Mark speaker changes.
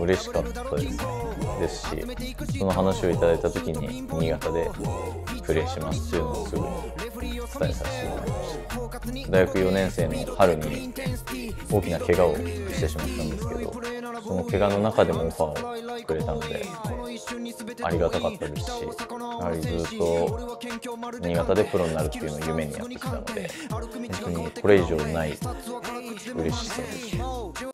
Speaker 1: 嬉しかったですし、その話をいただいた時に新潟でプレーしますっていうのをすぐに伝えさせてもらいました。大学4年生の春に大きな怪我をしてしまったんですけど、その怪我の中でもオファーをくれたのでありがたかったですし、やはりずっと新潟でプロになるっていうのを夢にやってきたので、本当にこれ以上ない嬉しさです。